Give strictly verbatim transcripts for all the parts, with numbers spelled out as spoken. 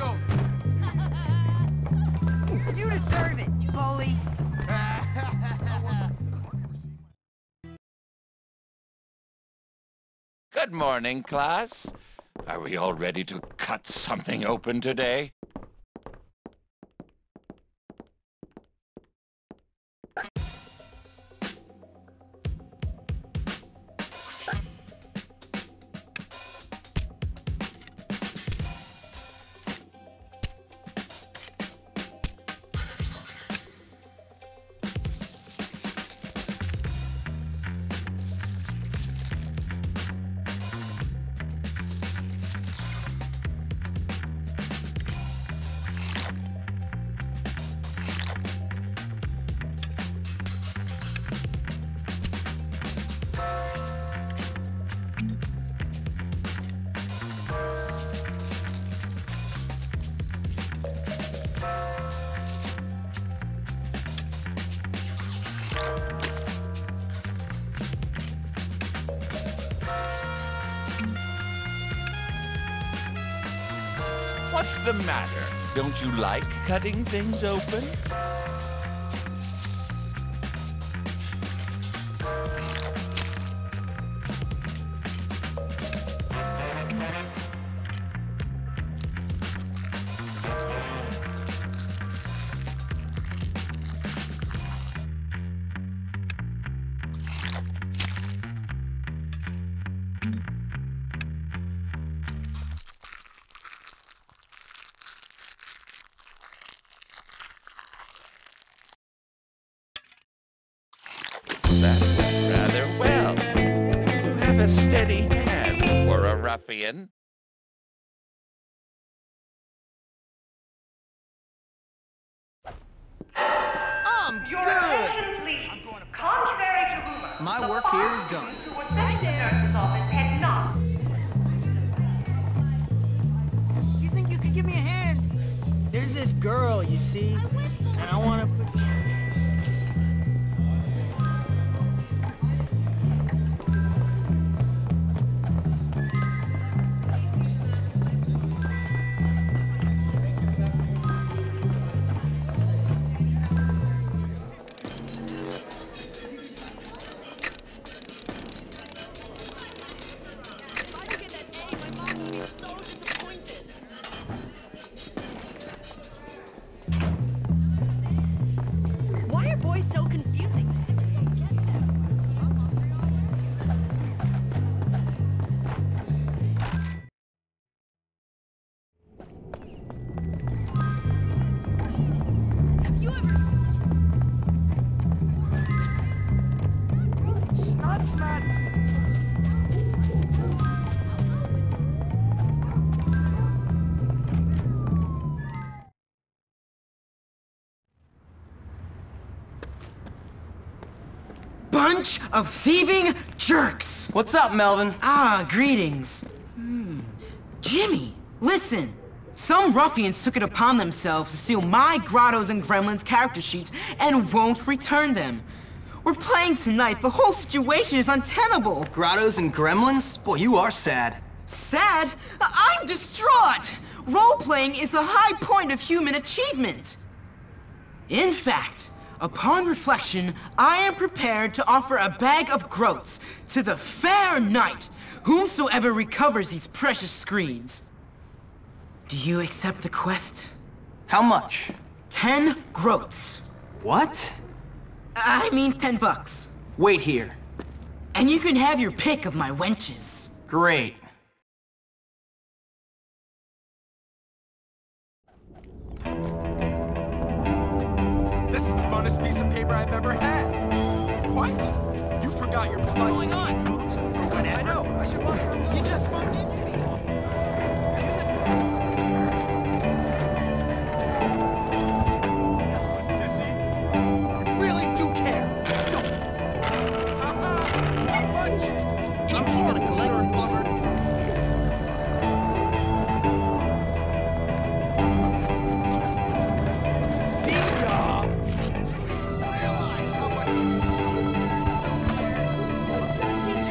go. You deserve it, bully. Good morning, class. Are we all ready to cut something open today? What's the matter? Don't you like cutting things open? That went rather well. You have a steady hand for a ruffian. I'm Your good. attention, please. Contrary to rumor, My the work here is five done. students who were sent to the nurse's office had not. Do you think you could give me a hand? There's this girl, you see, and I want to put... Why are boys so confusing? Have you ever Snot snots. Bunch of thieving jerks! What's up, Melvin? Ah, greetings. Hmm. Jimmy, listen. Some ruffians took it upon themselves to steal my Grottos and Gremlins character sheets and won't return them. We're playing tonight. The whole situation is untenable. Grottos and Gremlins? Boy, you are sad. Sad? I'm distraught! Role-playing is the high point of human achievement. In fact, upon reflection, I am prepared to offer a bag of groats to the fair knight, whomsoever recovers these precious screens. Do you accept the quest? How much? Ten groats. What? I mean ten bucks. Wait here. And you can have your pick of my wenches. Great. This is the funnest piece of paper I've ever had. What? You forgot your plus. What's going on, Boots? Or whatever. I know. I should watch her. You just bumped into me. Useless sissy. You really do care. Don't. Haha. Not much. I'm just gonna collect this. Realize how much you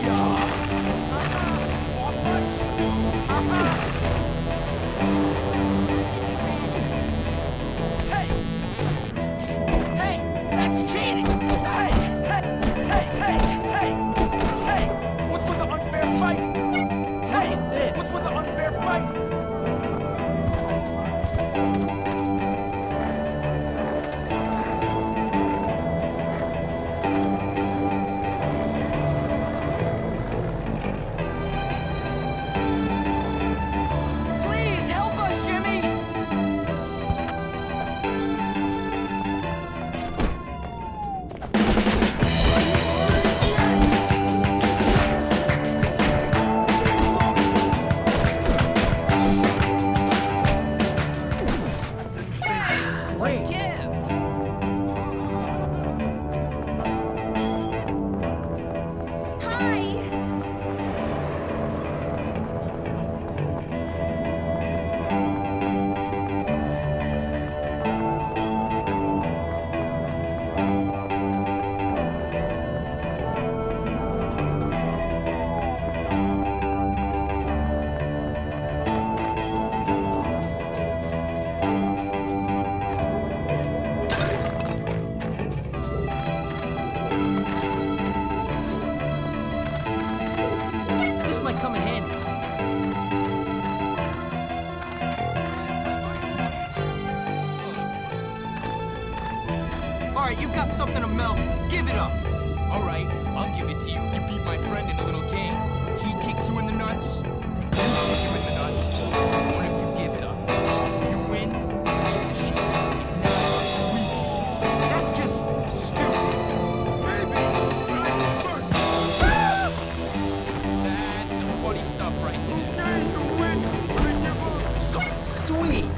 Alright, you've got something of Melvin's. Give it up. Alright, I'll give it to you if you beat my friend in a little game. He kicks you in the nuts, and then I'll kick you in the nuts until one of you gives up. If you win, you get the shit. If not, we keep. That's just stupid. Maybe, but I'm first. That's some funny stuff right there. Okay, you win. Bring your book. So sweet.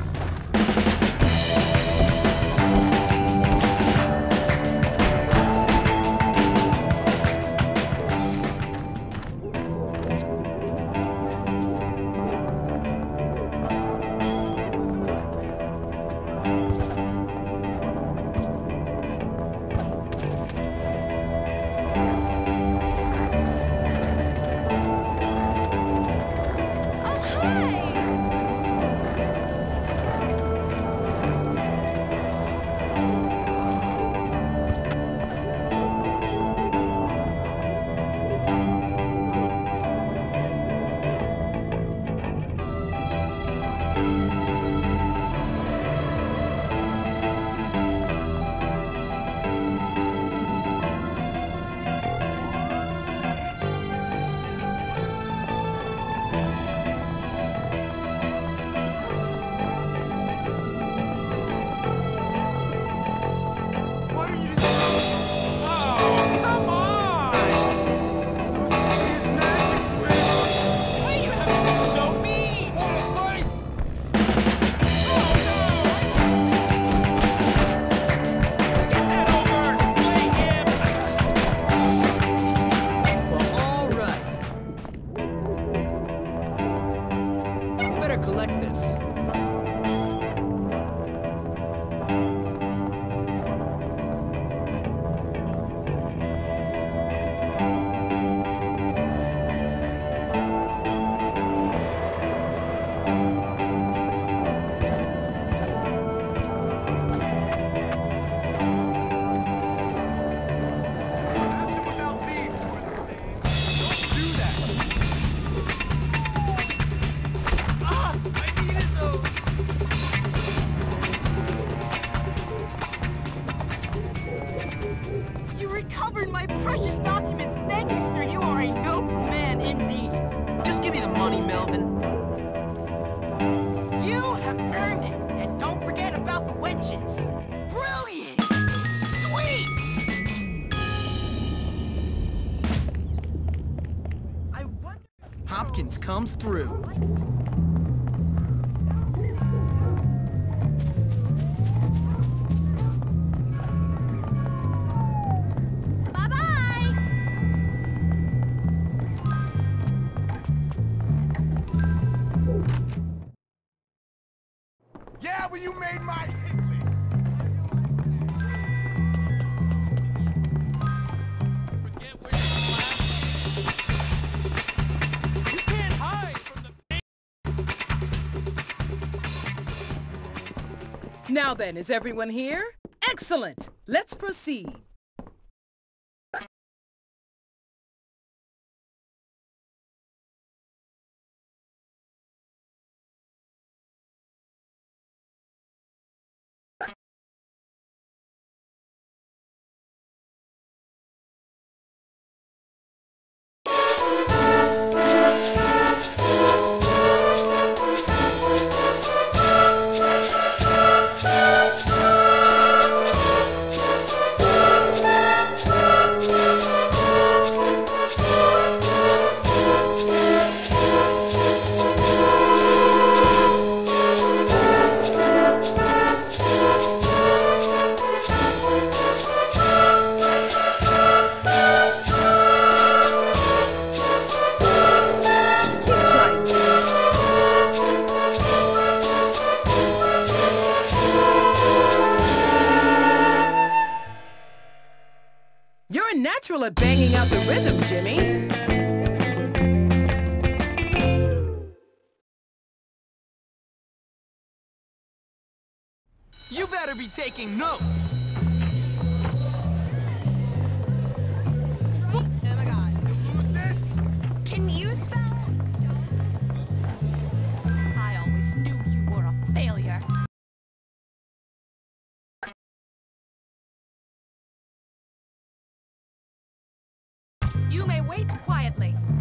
Collect this. Recovered my precious documents! Thank you, sir! You are a noble man indeed! Just give me the money, Melvin. You have earned it! And don't forget about the wenches! Brilliant! Sweet! I wonder... Hopkins comes through. Yeah, well, you made my hit list. Forget where you Now then, is everyone here? Excellent! Let's proceed. You're a natural at banging out the rhythm, Jimmy. You better be taking notes. Oh my god. You lose this? Can you spell? I always knew you were a failure. You may wait quietly.